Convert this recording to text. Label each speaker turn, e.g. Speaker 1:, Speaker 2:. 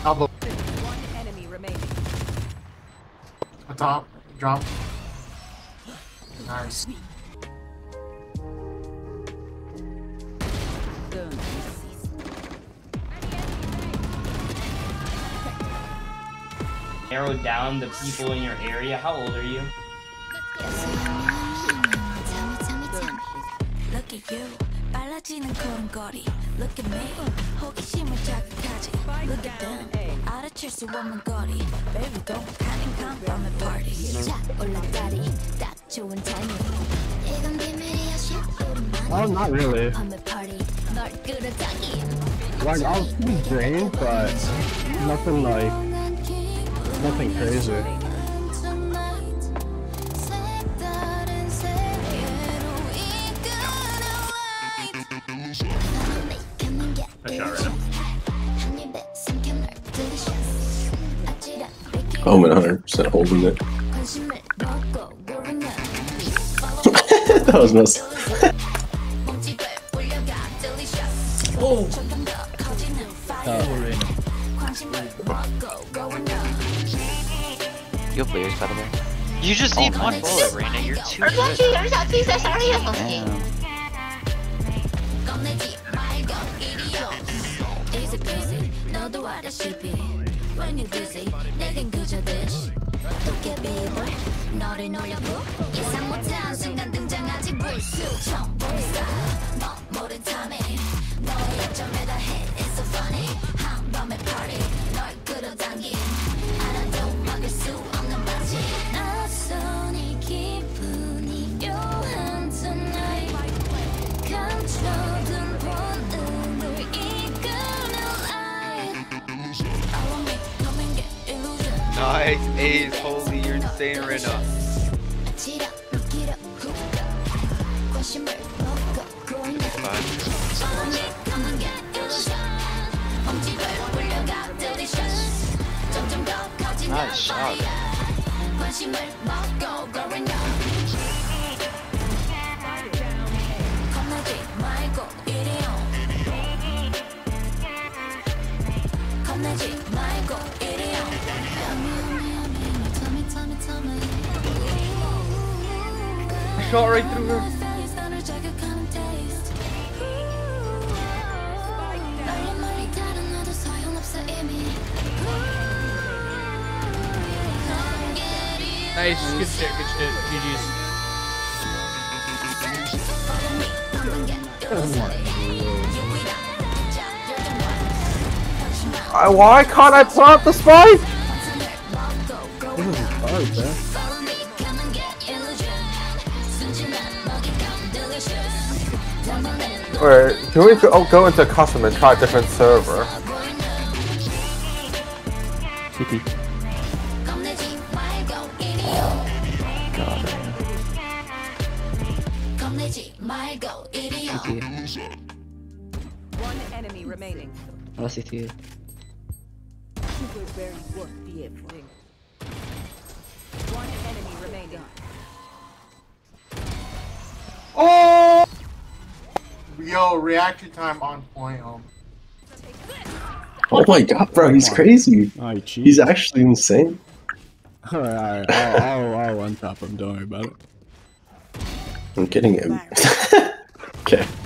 Speaker 1: Elbow.
Speaker 2: One enemy remaining.
Speaker 1: Top. Drop. Nice.
Speaker 3: Narrow down the people in your area. How old are you?
Speaker 4: Look at you. 빨라지는 걸음걸이. Look at me. 호기심을 자극하지. Look at them. 알아챌 수 없는 거리. Baby don't panic, come from the party. 자 올라다리. 딱 좋은 타이밍. 이건 비밀이야 shit.
Speaker 5: Oh, not really.
Speaker 4: 널 끌어당기.
Speaker 5: Like, I was pretty drained, but nothing like, nothing crazy.
Speaker 6: I'm 100% holding it. That was messed.
Speaker 3: Oh!
Speaker 7: You have layers, by the way. You just need one bullet, Reina. You're too good.
Speaker 4: When you're busy, 내겐 그저 dish. 도깨비불 너를 놀려고 예상 못한 순간 등장하지 불쑥 처음 본 스타 너 모른 탐에 너의 약점에다 hit It's so funny 한밤의 party 널 끌어당긴 알아도 막을 수 없는 맛이 낯선 이 기분이 묘한 tonight 감춰둔 본능을 이끄는 light
Speaker 7: Nice, Ace. Holy, you're insane right now. Nice shot.
Speaker 3: Shot right through her.
Speaker 8: Nice, good shit, GG's.
Speaker 5: Why can't I plant the spike? This is hard, man. Wait, can we go into custom and try a different server?
Speaker 8: CT.
Speaker 2: One enemy remaining.
Speaker 8: Oh, CT.
Speaker 2: One enemy remaining.
Speaker 1: Oh! Yo, reaction time on point.
Speaker 6: Oh my god, bro, he's crazy.
Speaker 5: Oh,
Speaker 6: He's actually insane.
Speaker 5: Alright, I'll on top him, don't worry about it.
Speaker 6: I'm getting him. Okay.